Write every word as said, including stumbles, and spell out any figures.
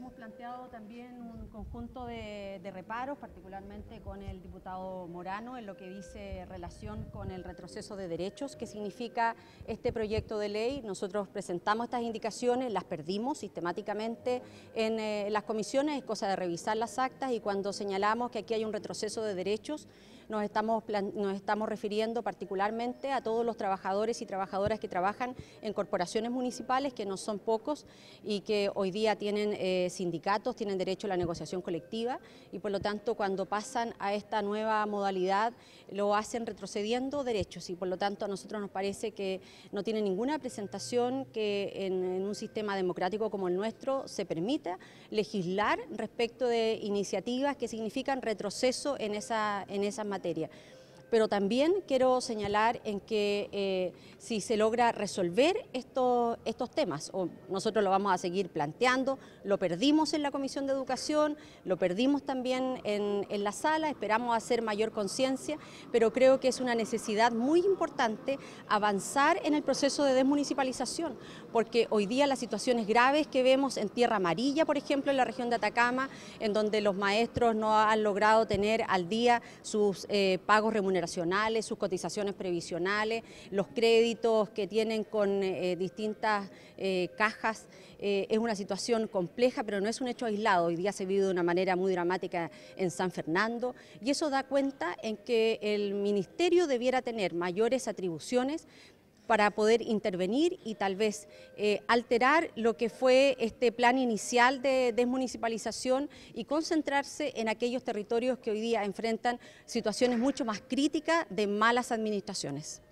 hemos planteado también un conjunto de, de reparos, particularmente con el diputado Morano, en lo que dice relación con el retroceso de derechos que significa este proyecto de ley. Nosotros presentamos estas indicaciones, las perdimos sistemáticamente en eh, las comisiones, es cosa de revisar las actas, y cuando señalamos que aquí hay un retroceso de derechos, nos estamos, nos estamos refiriendo particularmente a todos los trabajadores y trabajadoras que trabajan en corporaciones municipales, que no son pocos y que hoy día tienen eh, sindicatos, tienen derecho a la negociación colectiva, y por lo tanto cuando pasan a esta nueva modalidad lo hacen retrocediendo derechos, y por lo tanto a nosotros nos parece que no tiene ninguna presentación que en, en un sistema democrático como el nuestro se permita legislar respecto de iniciativas que significan retroceso en esa, en esa materia. Pero también quiero señalar en que eh, si se logra resolver estos, estos temas, o nosotros lo vamos a seguir planteando, lo perdimos en la Comisión de Educación, lo perdimos también en, en la sala, esperamos hacer mayor conciencia, pero creo que es una necesidad muy importante avanzar en el proceso de desmunicipalización, porque hoy día las situaciones graves que vemos en Tierra Amarilla, por ejemplo, en la región de Atacama, en donde los maestros no han logrado tener al día sus eh, pagos remuneracionales, sus cotizaciones previsionales, los créditos que tienen con eh, distintas eh, cajas, eh, es una situación compleja, pero no es un hecho aislado. Hoy día se vive de una manera muy dramática en San Fernando, y eso da cuenta en que el Ministerio debiera tener mayores atribuciones para poder intervenir y tal vez eh, alterar lo que fue este plan inicial de desmunicipalización y concentrarse en aquellos territorios que hoy día enfrentan situaciones mucho más críticas de malas administraciones.